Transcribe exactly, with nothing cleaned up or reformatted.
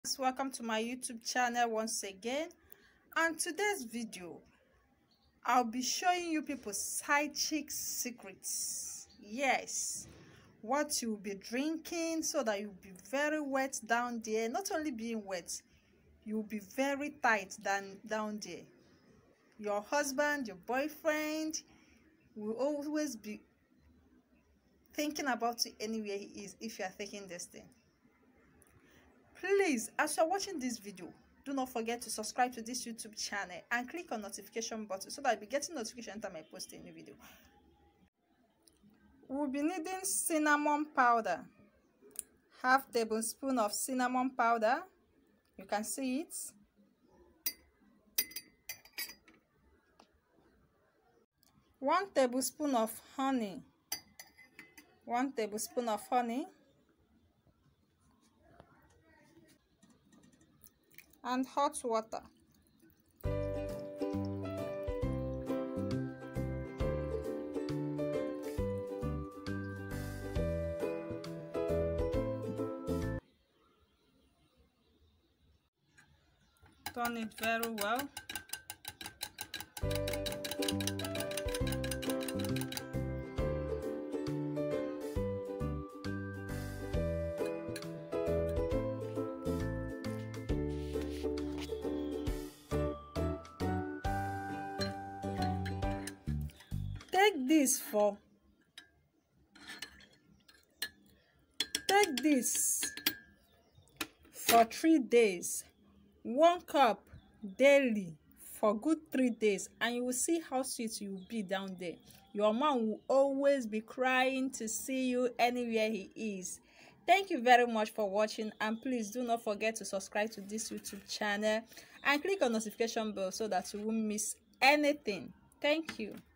Welcome to my YouTube channel once again, and today's video I'll be showing you people's side chick secrets. Yes, what you'll be drinking so that you'll be very wet down there. Not only being wet, you'll be very tight down down there. Your husband, your boyfriend will always be thinking about you anywhere he is if you are taking this thing. Please, as you're watching this video, do not forget to subscribe to this YouTube channel and click on notification button so that you'll be getting notification anytime I post a new video. We'll be needing cinnamon powder. Half tablespoon of cinnamon powder. You can see it. One tablespoon of honey. One tablespoon of honey. And hot water. Turn it very well. Take this for take this for three days, one cup daily for good three days, and you will see how sweet you will be down there. Your man will always be crying to see you anywhere he is. Thank you very much for watching, and please do not forget to subscribe to this YouTube channel and click on notification bell so that you won't miss anything. Thank you.